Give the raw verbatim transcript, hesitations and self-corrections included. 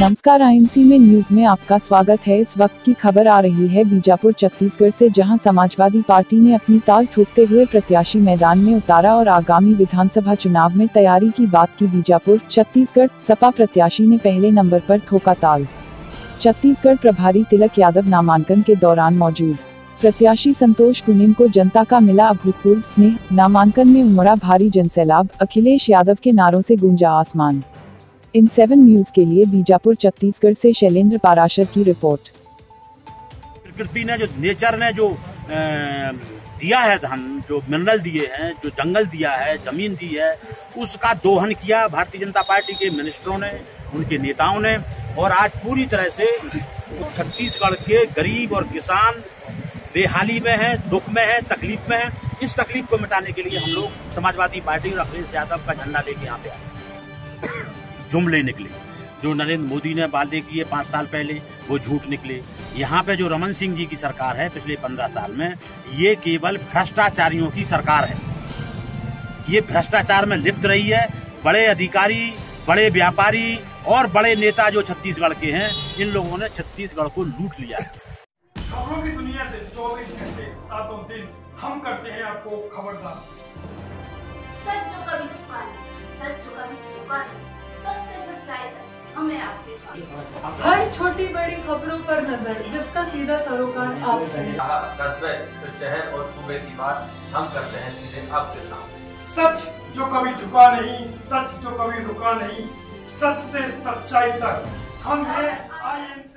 नमस्कार, आईएनसी में न्यूज में आपका स्वागत है। इस वक्त की खबर आ रही है बीजापुर छत्तीसगढ़ से, जहां समाजवादी पार्टी ने अपनी ताल ठोकते हुए प्रत्याशी मैदान में उतारा और आगामी विधानसभा चुनाव में तैयारी की बात की। बीजापुर छत्तीसगढ़ सपा प्रत्याशी ने पहले नंबर पर ठोका ताल। छत्तीसगढ़ प्रभारी तिलक यादव नामांकन के दौरान मौजूद। प्रत्याशी संतोष पुनिम को जनता का मिला अभूतपूर्व स्नेह। नामांकन में उमड़ा भारी जनसैलाब। अखिलेश यादव के नारों से गूंजा आसमान। इन सेवन न्यूज के लिए बीजापुर छत्तीसगढ़ से शैलेंद्र पाराशर की रिपोर्ट। प्रकृति ने जो नेचर ने जो ए, दिया है धन, जो मिनरल दिए हैं, जो जंगल दिया है, जमीन दी है, उसका दोहन किया भारतीय जनता पार्टी के मिनिस्टरों ने, उनके नेताओं ने। और आज पूरी तरह से छत्तीसगढ़ के गरीब और किसान बेहाली में है, दुख में है, तकलीफ में है। इस तकलीफ को मिटाने के लिए हम लोग समाजवादी पार्टी और अखिलेश यादव का झंडा लेके यहाँ पे आए, जुमले निकले। जो नरेंद्र मोदी ने वादे किए पांच साल पहले, वो झूठ निकले। यहाँ पे जो रमन सिंह जी की सरकार है पिछले पंद्रह साल में, ये केवल भ्रष्टाचारियों की सरकार है। ये भ्रष्टाचार में लिप्त रही है। बड़े अधिकारी, बड़े व्यापारी और बड़े नेता जो छत्तीसगढ़ के हैं, इन लोगों ने छत्तीसगढ़ को लूट लिया है। खबरों की दुनिया से चौबीस घंटे सातों दिन हम करते हैं आपको खबरदार। सच जो कभी छुपा नहीं, सच जो कभी धोखा नहीं, सच से सच्चाई तक हमें आपके साथ। हर छोटी बड़ी खबरों पर नजर, जिसका सीधा सरोकार आपसे। कस्बे तो शहर और सूबे की बात हम करते हैं सीधे आपके सामने। सच जो कभी झुका नहीं, सच जो कभी रुका नहीं, सच से सच्चाई तक हम हैं आई एन सी।